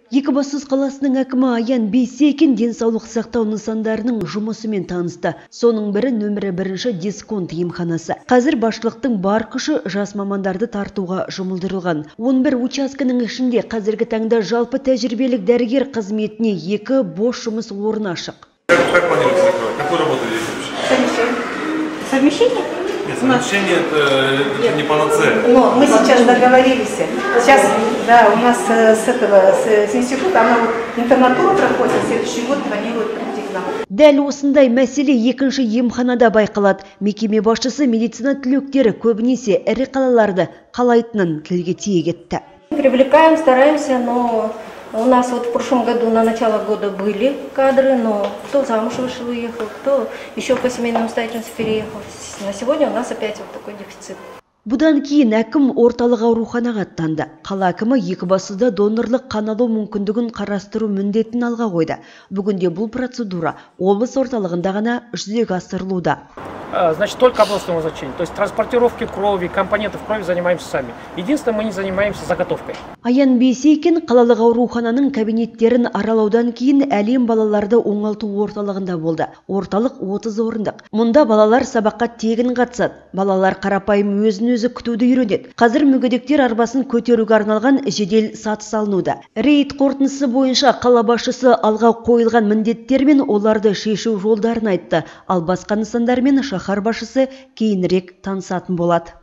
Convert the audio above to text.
Екібастұз қаласының әкімі Аян Бейсекин денсаулық сақтау нысандарының жұмысымен танысты. Соның бірі нөмірі 1 дисконт емханасы. Қазір басшылықтың бар күші жас мамандарды тартуға жұмылдырылған. 11 учаскінің ішінде қазіргі таңда жалпы тәжірибелік дәрігер қызметіне 2 бос жұмыс орны ашық. Как планируете закрывать? Какую работу здесь вообще? Совмещение? Нет, совмещение это не панацея. Но мы сейчас договорились. Сейчас, да, у нас с института, она вот интернатура проходит, а следующий год планирует прийти к нам. Дәл осындай мәселе екінші емханада байқалады. Мекеме басшысы медицина түлектері көбінесе ірі қалаларды қалайтынын тілге тиек етті. Привлекаем, стараемся, но у нас вот в прошлом году на начало года были кадры, но кто замуж вышел, уехал, кто еще по семейным обстоятельствам переехал. На сегодня у нас опять вот такой дефицит. Бұдан кейін әкім орталық ауруханаға аттанды. Қала әкімі Екібастұзда донорлық қан алу мүмкіндігін қарастыру міндетін алға қойды. Бүгінде бұл процедура облыс орталығында ғана жүзеге асырылуда. Значит, только областного значения. То есть транспортировки крови, компонентов крови занимаемся сами. Единственное, мы не занимаемся заготовкой. Аян Бейсекин қалалық аурухананың кабинеттерін аралаудан кейін әлем балаларды оңалту орталығында болды. Орталық 30 орындық. Мұнда балалар сабаққа тегін қатысады. Балалар қарапайым өзін-өзі күтуді үйренеді. Қазір мүгедектер арбасын көтеруге арналған жедел саты салынуда. Рейд қорытындысы бойынша қала басшысы алға қойылған міндеттер мен оларды шешу жолдарын айтты. Ал басқа нысандармен шаһар басшысы кейінірек танысатын болады.